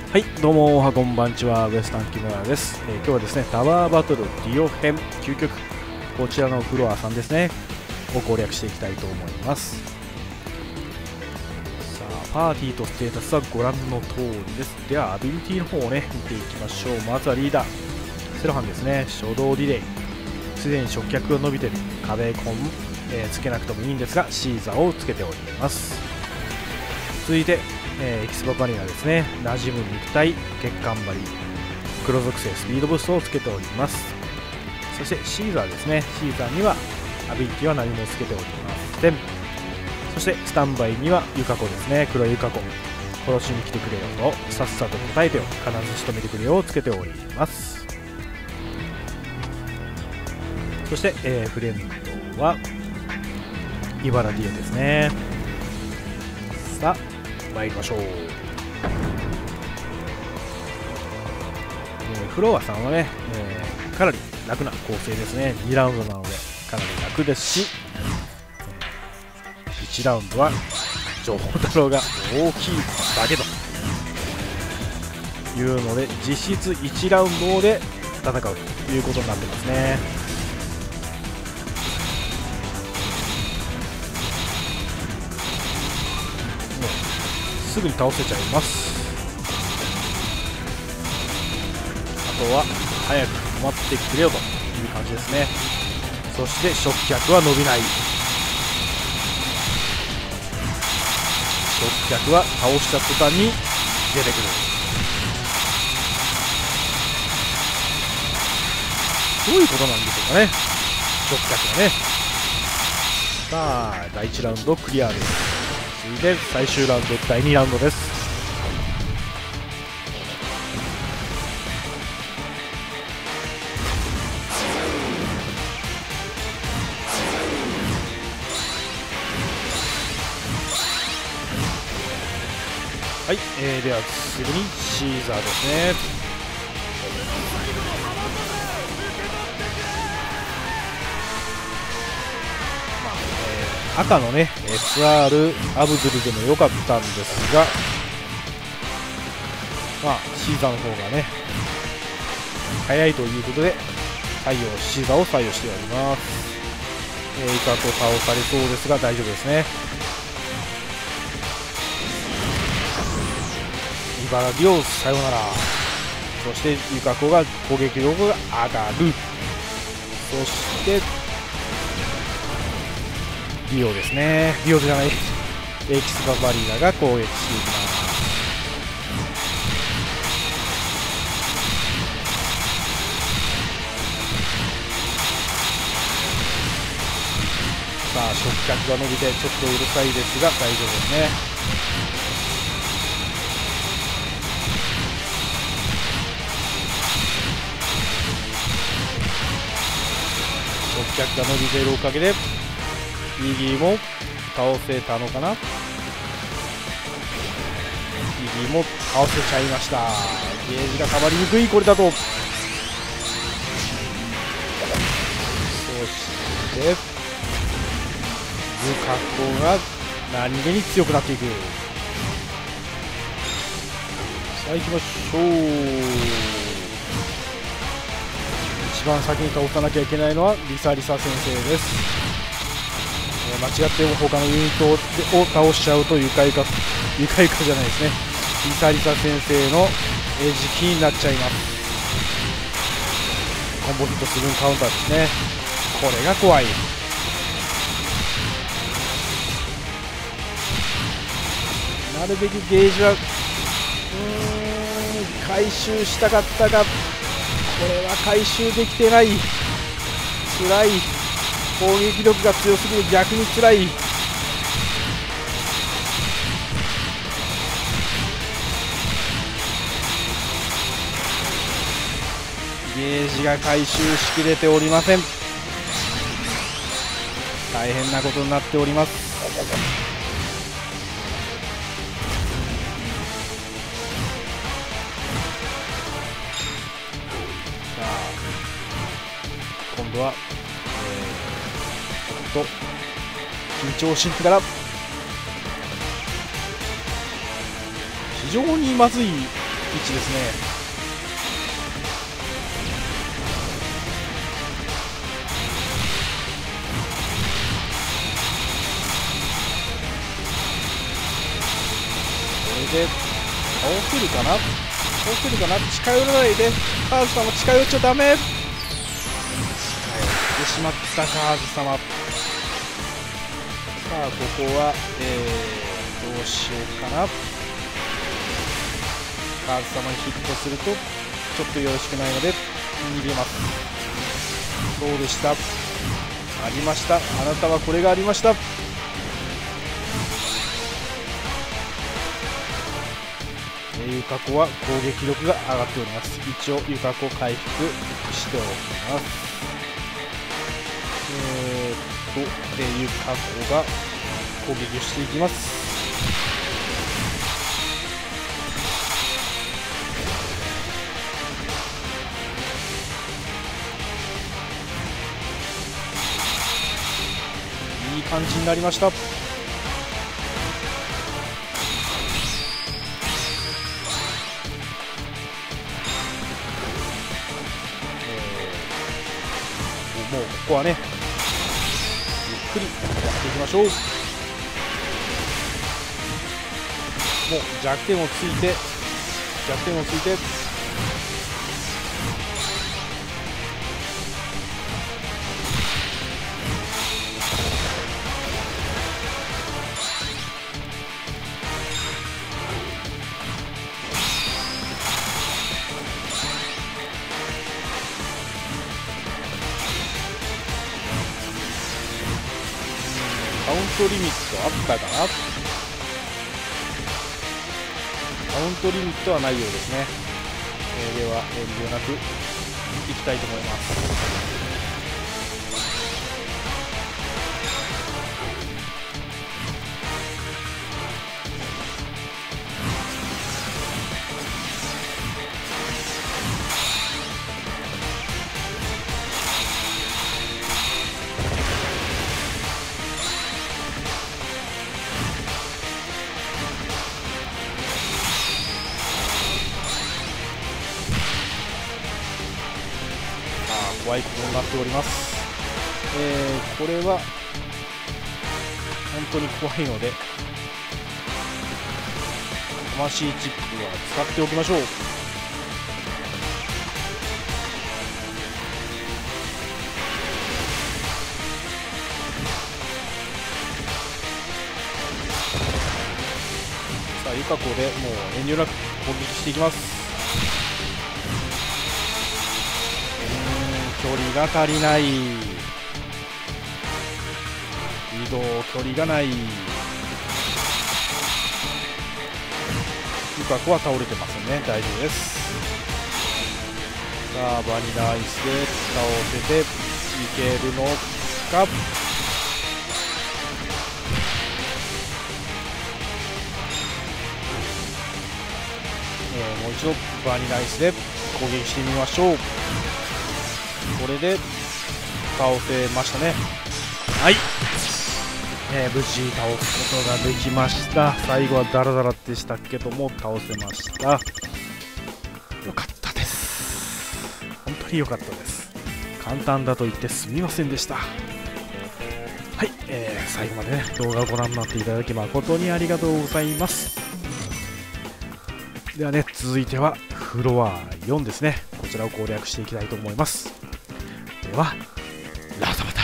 はい、どうもおはこんばんちは、ウエスタン木村です。今日はですね、タワーバトルディオ編究極、こちらのフロアさんですね、を攻略していきたいと思います。さあ、パーティーとステータスはご覧の通りです。では、アビリティの方をね、見ていきましょう。まずはリーダー、セロハンですね、初動リレー。すでに食脚が伸びている、壁コン、つけなくてもいいんですが、シーザーをつけております。続いて、エキスパバリナですね、馴染む肉体、血管張り、黒属性スピードブーストをつけております。そしてシーザーですね、シーザーにはアビリティは何もつけておりません。そしてスタンバイにはユカコですね、黒いユカコ、殺しに来てくれよとさっさと答えてよ、必ず仕留めてくれよをつけております。そして、フレンドはイバラディエですね。さあ参りましょう。フロアさんはね、かなり楽な構成ですね。2ラウンドなのでかなり楽ですし、1ラウンドは情報太郎が大きいだけというので、実質1ラウンドで戦うということになってますね。すぐに倒せちゃいます。あとは早く止まってくれよという感じですね。そして食脚は伸びない。食脚は倒した途端に出てくる。どういうことなんでしょうかね、食脚はね。さあ第1ラウンドクリアです。続いて最終ラウンド、第2ラウンドです。はい、では次にシーザーですね。赤のね SR アブドゥルでも良かったんですが、シーザーの方がね早いということでシーザーを採用しております。イカコ倒されそうですが大丈夫ですね。茨城をさよなら。そしてイカコが攻撃力が上がる。そしてディオですね、ディオじゃないエキスパバリーナが攻撃していきます。さあ食脚が伸びてちょっとうるさいですが大丈夫ですね。食脚が伸びているおかげでイギーも倒せたのかな。イギーも倒せちゃいました。ゲージが溜まりにくい、これだと。そしてユカコが何気に強くなっていく。さあ行きましょう。一番先に倒さなきゃいけないのはリサリサ先生です。間違っても他のユニットを倒しちゃうと愉快化じゃないですね、リサリサ先生の餌食になっちゃいます。コンボヒットするカウンターですね。これが怖い。なるべくゲージは回収したかったが、これは回収できてない。辛い。攻撃力が強すぎる、逆に辛い。ゲージが回収しきれておりません。大変なことになっております。さあ今度は緊張しながら非常にまずい位置ですね。これで倒せるかな、近寄らないで。カーズ様近寄っちゃダメ。近寄ってしまったカーズ様。さあここは、どうしようかな。カーズ様にヒットするとちょっとよろしくないので逃げます。どうでした？ありました。あなたはこれがありました。ゆかこは攻撃力が上がっております。一応ゆかこ回復しておきます。ゆかこが攻撃をしていきます。いい感じになりました。もうここはね、ゆっくりやっていきましょう。もう弱点をついてカウントリミットあったかな。カウントリミットはないようですね。では遠慮なくいきたいと思います。怖いことになっております。これは本当に怖いので魂チップは使っておきましょう。さあゆかこでもう遠慮なく攻撃していきます。距離が足りない。移動距離がない。ゆかこは倒れてますね。大丈夫です。さあバニラアイスで倒せていけるのか。もう一度バニラアイスで攻撃してみましょう。これで倒せましたね。はい、無事倒すことができました。最後はダラダラでしたけども倒せました。よかったです。本当によかったです。簡単だと言ってすみませんでした。はい、最後までね動画をご覧になっていただき誠にありがとうございます。ではね、続いてはフロア4ですね。こちらを攻略していきたいと思います。ではラストバトル。